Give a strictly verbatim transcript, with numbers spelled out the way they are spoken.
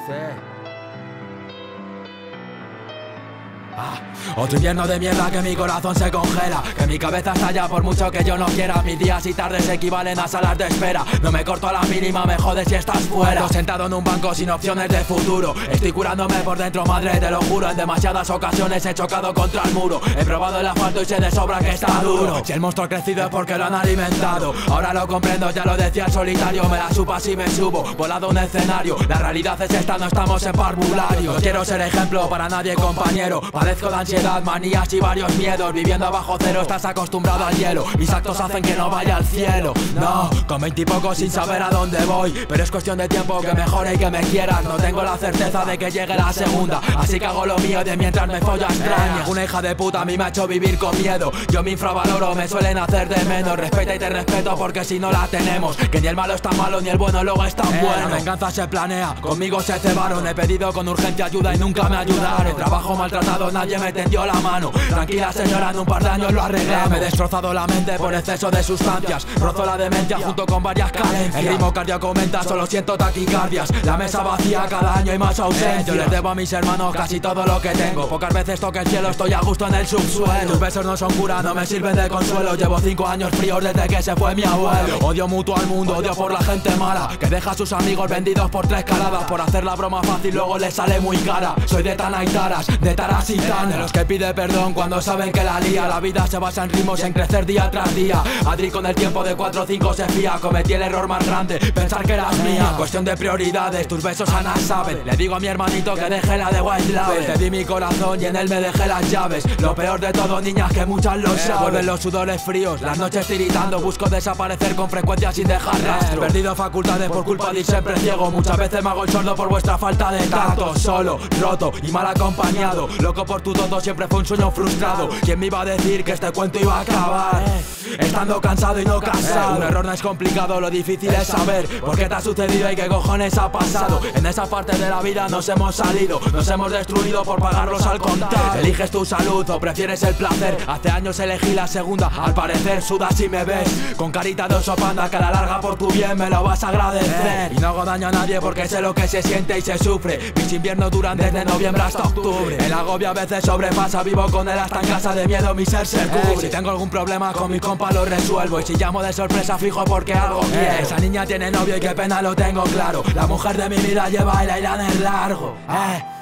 Ah, otro invierno de mierda que mi corazón se congela, que mi cabeza estalla por mucho que yo no quiera. Mis días y tardes equivalen a salas de espera. No me corto a la mínima, me jodes si estás fuera. Ando sentado en un banco sin opciones de futuro. Estoy curándome por dentro, madre, te lo juro. En demasiadas ocasiones he chocado contra el muro. He probado el asfalto y sé de sobra que está duro. Si el monstruo ha crecido es porque lo han alimentado. Ahora lo comprendo, ya lo decía el solitario. Me la supo así me subo, volado un escenario. La realidad es esta, no estamos en parvulario. No quiero ser ejemplo para nadie, compañero. Padezco de ansiedad, manías y varios miedos. Viviendo bajo cero estás acostumbrado al hielo. Mis actos hacen que no vaya al cielo. No, con veintipocos sin saber a dónde voy. Pero es cuestión de tiempo que mejore y que me quieras. No tengo la certeza de que llegue la segunda, así que hago lo mío de mientras me follo extrañas. Una hija de puta a mí me ha hecho vivir con miedo. Yo me infravaloro, me suelen hacer de menos. Respeta y te respeto porque si no la tenemos. Que ni el malo está malo ni el bueno luego es tan bueno. La venganza se planea, conmigo se cebaron. He pedido con urgencia ayuda y nunca me ayudaron. Trabajo maltratado, nadie me tendió la mano. Tranquila señora, en un par de años lo arreglamos. Me he destrozado la mente por exceso de sustancias. Rozo la demencia junto con varias carencias. El ritmo cardíaco aumenta, solo siento taquicardias. La mesa vacía, cada año hay más ausencia. Yo les debo a mis hermanos casi todo lo que tengo. Pocas veces toque el cielo, estoy a gusto en el subsuelo. Tus besos no son cura, no me sirven de consuelo. Llevo cinco años fríos desde que se fue mi abuelo. Odio mutuo al mundo, odio por la gente mala, que deja a sus amigos vendidos por tres caladas. Por hacer la broma fácil luego les sale muy cara. Soy de Tana y Taras, de Taras y Tan, de los que pide perdón cuando saben que la lía. La vida se basa en ritmos, en crecer día tras día. Adri con el tiempo de cuatro o cinco se fía. Cometí el error más grande, pensar que eras mía. Cuestión de prioridades, tus besos Ana saben. Le digo a mi hermanito que deje la de White Label. Te di mi corazón y en él me dejé las llaves. Lo peor de todo, niñas, que muchas lo saben. Vuelven los sudores fríos, las noches tiritando. Busco desaparecer con frecuencia sin dejar rastro. He perdido facultades por culpa de ir siempre ciego. Muchas veces me hago el sordo por vuestra falta de tacto. Solo, roto y mal acompañado. Loco por tu todo, siempre fue un sueño frustrado. ¿Quién me iba a decir que este cuento iba a acabar? Estando cansado y no casado. Un error no es complicado, lo difícil es saber por qué te ha sucedido y qué cojones ha pasado. En esa parte de la vida nos hemos salido, nos hemos destruido por pagarlos al contar. ¿Eliges tu salud o prefieres el placer? Hace años elegí la segunda, al parecer sudas si me ves. Con carita de oso panda que a la larga por tu bien me lo vas a agradecer. Y no hago daño a nadie porque sé lo que se siente y se sufre. Mis inviernos duran desde noviembre hasta octubre. El agobio a veces sobrepasa, vivo con él hasta en casa de miedo mi ser se cubre. Si tengo algún problema con mi compa lo resuelvo. Y si llamo de sorpresa fijo porque algo quiero. Esa niña tiene novio y qué pena lo tengo claro. La mujer de mi vida lleva el aire largo. Eh.